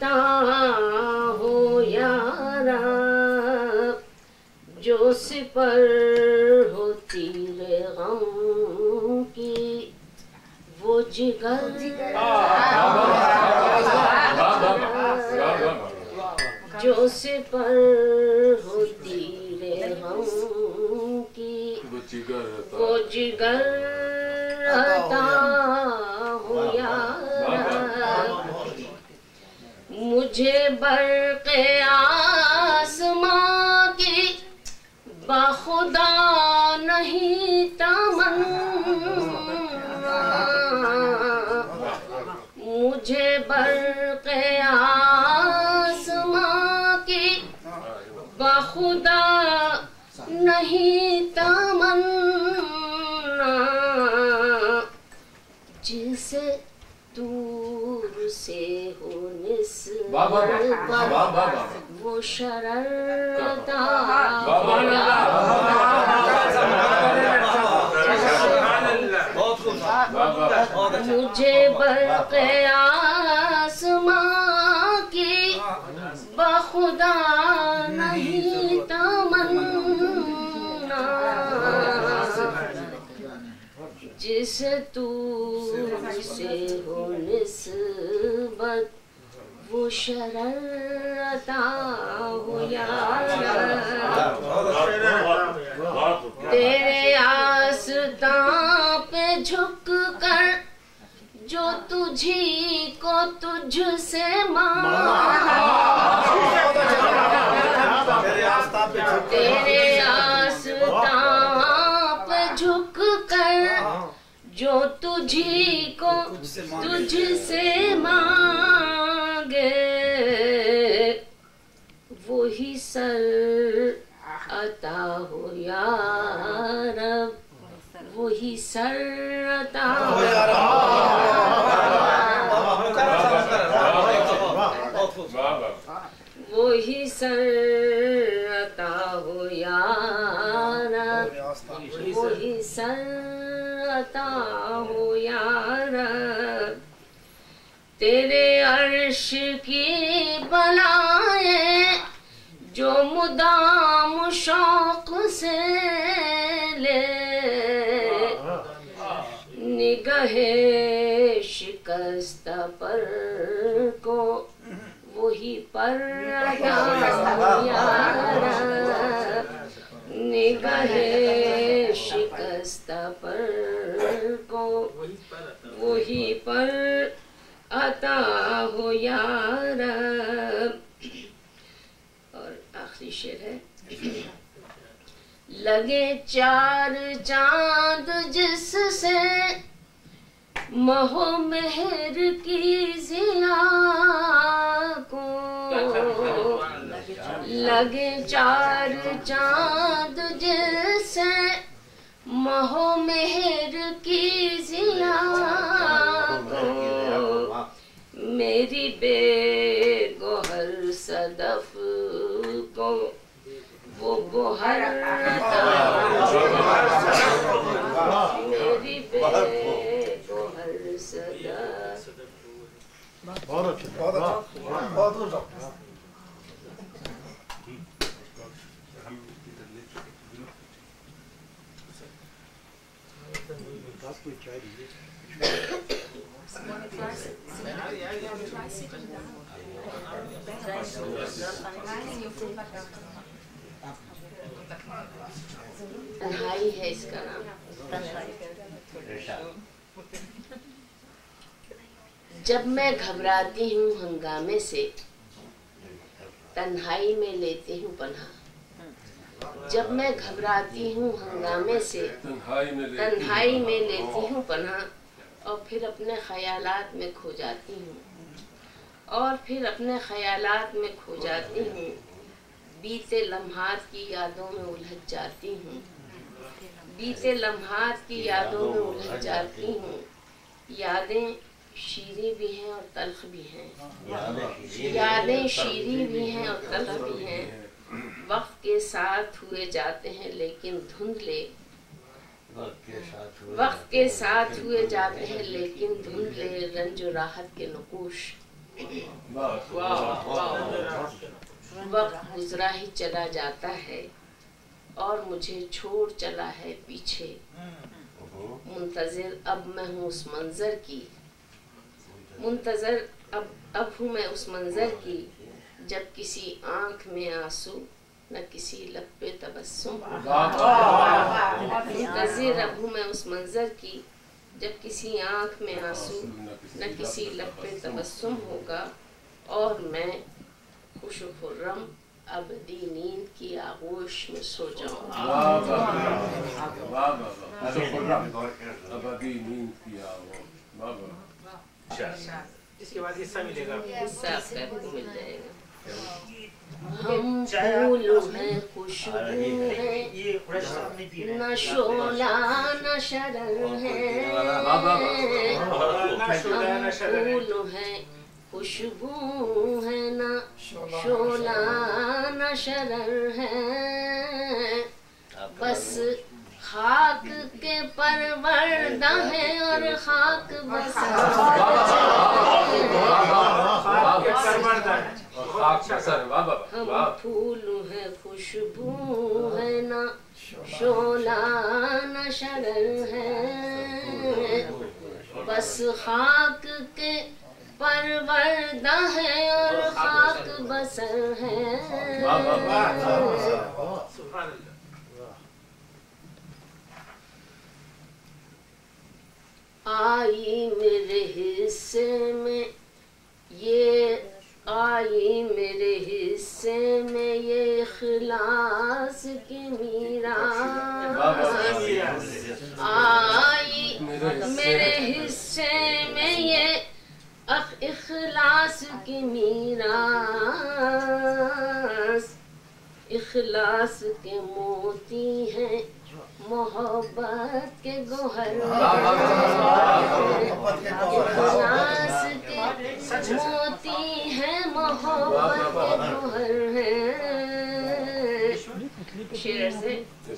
अता हो यारा, जो सिपर हो तीरे गम की, वो जिगर जो सिपर हो तीरे गम की, वो जिगर अता हो यारा। मुझे बर्क़े आसमां की बाखुदा नहीं तमन्ना, मुझे बर्क़े आसमां की बाखुदा नहीं तमन्ना, जिसे दूर से हो निस्बत वो शररता मुझे बर्क़े आसमां की बखुदा नहीं तमन्ना, जिस दूर से हो निस्बत वो शररता हो यारा। तेरे आस्तां पे झुक कर जो तुझी को तुझसे मांगा, तेरे आस्तां पे झुक कर जो तुझी को तुझसे मांगे, वही सर अता हो या रब, वही सर अता हो या रब, वही सर अता हो या रब, वही सर अता हो या रब। तेरे अर्श की बलाएं जो मुदाम शौक से ले, निगहे शिकस्ता पर को वही पर अता हो या रब, निगहे शिकस्ता पर को वही पर अता हो या रब। और आखिरी शेर है, लगे चार चांद जिससे महो मेहर की जिया को, लगे चार चांद जिससे महो मेहर की जिया को, मेरी बेगोहर सदफ को वो गोहर मेरी बेगोहर सदफ। बहुत अच्छा, बहुत अच्छा, बहुत अच्छा। तन्हाई है इसका नाम। जब मैं घबराती हूँ हंगामे से, तन्हाई में लेती हूँ पनाह। जब मैं घबराती हूँ हंगामे से, तन्हाई में लेती हूँ पनाह, और फिर अपने ख्यालात में खो जाती हूँ, और फिर अपने ख्यालात में खो जाती हूँ। बीते लम्हात की यादों में उलझ जाती हूँ, बीते लम्हात की यादों में उलझ जाती हूँ। यादें शीरी भी हैं और तल्ख भी हैं, यादें शीरी भी हैं और तल्ख भी हैं। वक्त के साथ हुए जाते हैं लेकिन धुंधले, वक्त के साथ हुए जाते हैं लेकिन धुंधले, रंजो राहत के नकूश वक्त गुजरा ही चला जाता है और मुझे छोड़ चला है पीछे। मुंतज़िर अब मैं हूँ उस मंजर की, मुंतज़र अब हूँ मैं उस मंजर की, जब किसी आंख में आंसू न किसी लब पे तबस्सुम। मुंतज़िर अब हूँ मैं उस मंजर की, जब किसी आंख में आंसू न किसी लब पे तबस्सुम होगा, और मैं खुश खुर्रम अबदी नींद की आगोश में सो जाऊंगा। अबदी नींद की आगोश। इसके बाद हिस्सा मिलेगा, हिस्सा आपको मिल जाएगा। हम फूल हैं, खुशबू है, न शोला न शरर है। हम फूल हैं, खुशबू है, न शोला न शरर है। बस खाक के परवरदा है और खाक बसा। हम फूल है, खुशबू है, न शोला न शरर है। बस खाक के परवरदा है और खाक बसर है। आई मेरे हिस्से में ये, आई मेरे हिस्से में ये इखलास की मीरास। आई मेरे हिस्से में ये इखलास की मीरास। इखलास के मोती हैं, मोहब्बत के गोहर। इखलास के मोती हैं, मोहब्बत के गोहर हैं। शेर से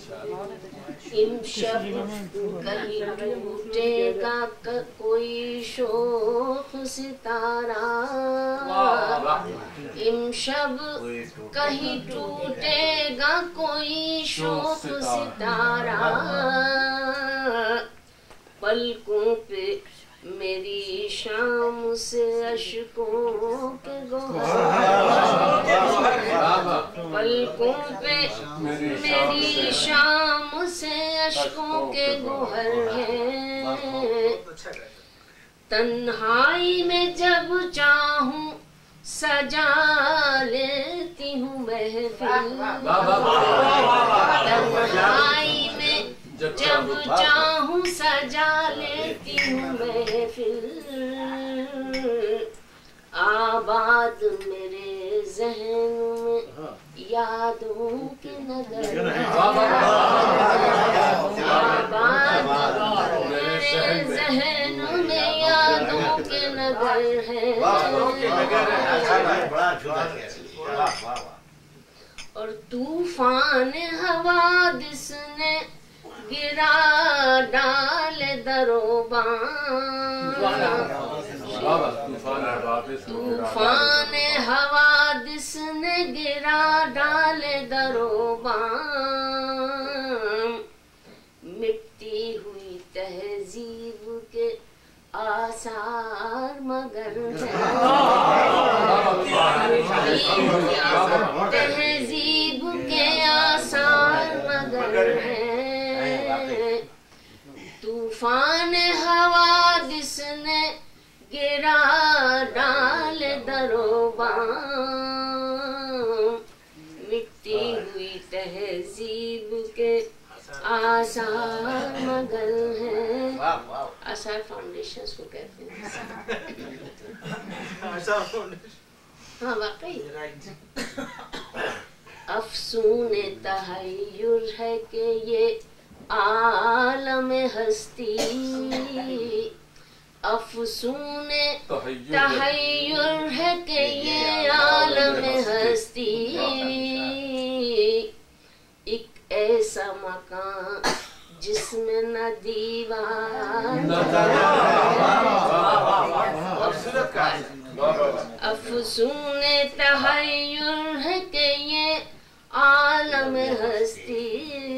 इमशब कहीं टूटेगा कोई शोख सितारा। इमशब कहीं टूटेगा कोई शोख सितारा। पलकों पे मेरी शाम से अश्कों के गोहर। पलकों पे मेरी शाम से अश्कों के गोहर हैं। तन्हाई में जब चाहूं सजा लेती हूँ महफिल। तन्हाई में जब चाहूं सजा लेती हूँ महफिल। आबाद मेरे ज़हन में यादों के नगर। आबाद मेरे ज़हन में यादों के नगर है। और तूफान हवादिस ने गिरा डाल दरोबान। तूफान हवादिस ने गिरा डाल दरोबान। मिटती हुई तहजीब के आसार मगर तहजीब के आसार मगर है। तूफान हवादिस ने गिरा डाल दरोबान। मिटती हुई तहजीब के आसार मगर हैं। आसार फाउंडेशन को कहते हैं। हाँ वाकई अफसून तहय्युर है कि ये आलम हस्ती। अफसून तहय्युर है कि ये आलम हस्ती। एक ऐसा मकान जिसमें न दीवार सुने तहय्युर है कि ये आलम हस्ती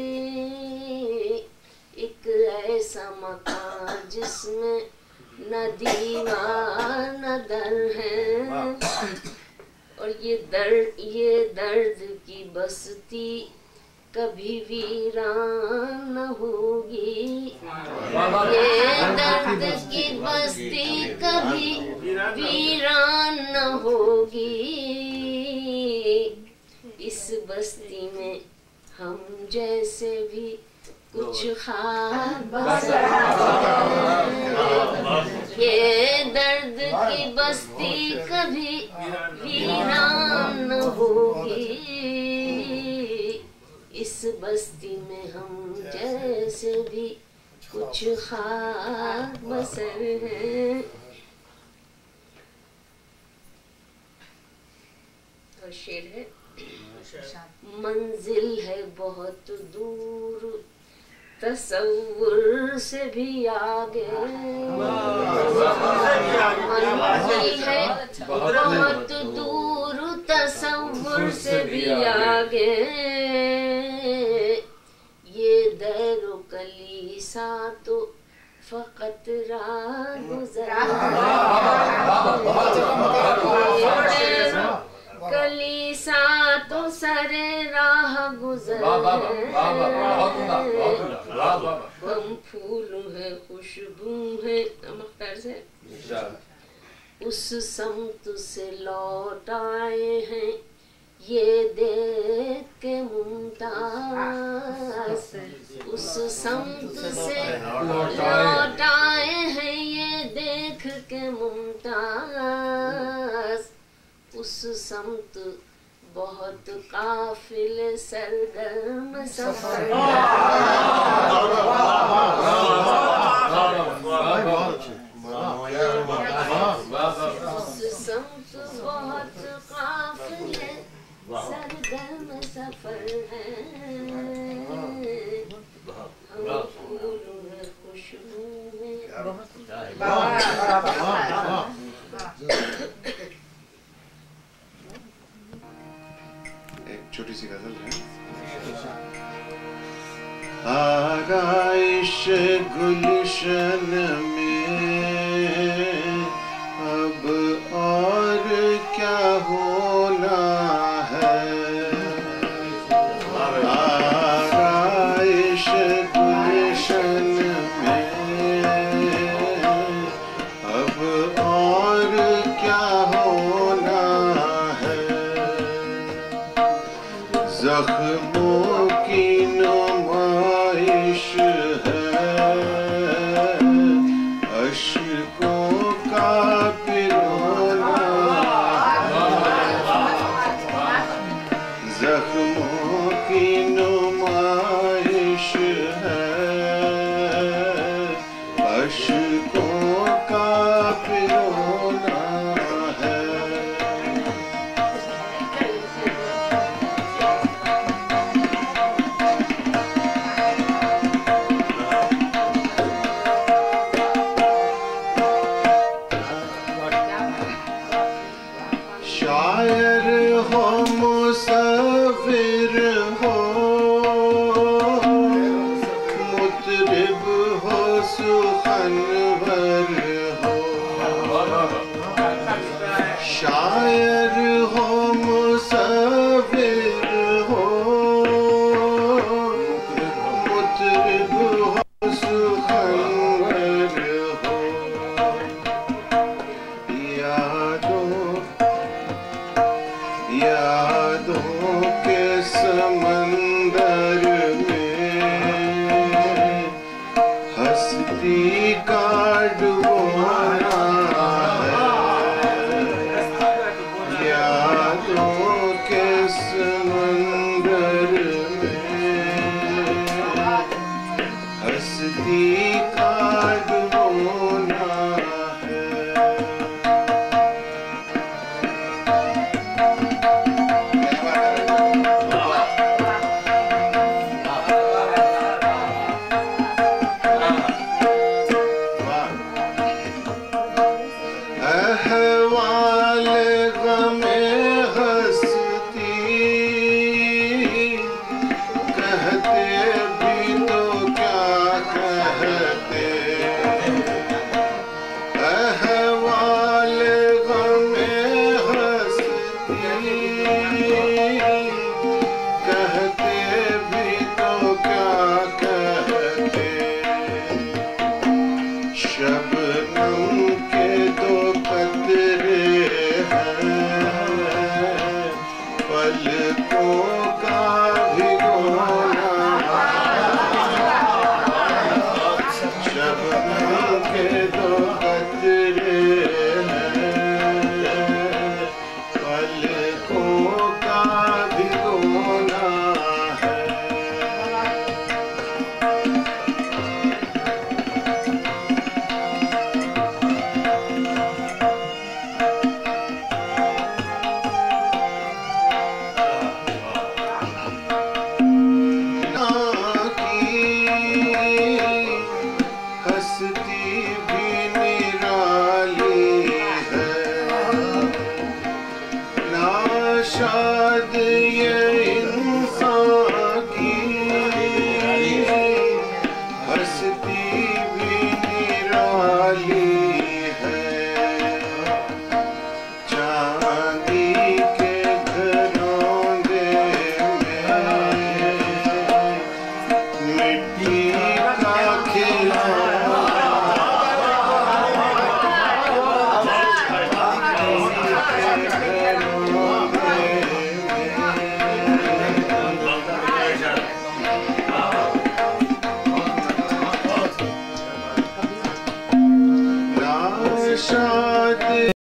एक ऐसा मकान जिसमें न दीवार न दर है, और ये दर्द की बस्ती कभी वीरान न होगी। ये दर्द की बस्ती कभी वीरान न होगी। इस बस्ती में हम जैसे भी कुछ खास बसर है। ये दर्द की बस्ती कभी वीरान न होगी। इस बस्ती में हम जैसे भी कुछ खास बसर है। और शेर है, मंजिल है बहुत दूर तसव्वुर से भी आगे। मंजिल है बहुत दूर तसव्वुर से भी आगे। ये दैरो कलीसा तो फकत राह गुजर कलीसा तो सरे राह गुजर। हम फूल है खुशबू है मुख्तार से उस समत से लौट आए हैं ये देख के मुमताज। उस समत से लौट आए हैं ये देख के मुमताज। उस समत बहुत काफिल सरगर्म सफर। उस समत बहुत काफिल सरगर्म सफर है। हम फूल में खुशबू में। एक छोटी सी गजल है। आगाइश गुलशन में अब और क्या होना है। आगाइश गुलशन में अब और क्या होना है। जख्मों की नुमाइश है अश्कों का पिरोना। जख्मों की नुमाइश है अश्कों का पिरोना है। शायर हो मुसव्विर हो मुतरिब हो सुखनवर हो। शायर हो मुसव्विर हो मुतरिब हो सुखनवर हो। यादों के समंदर में हस्ती का डुबोना है। यादों के समंदर में हस्ती का डुबोना है। अहवाल शाद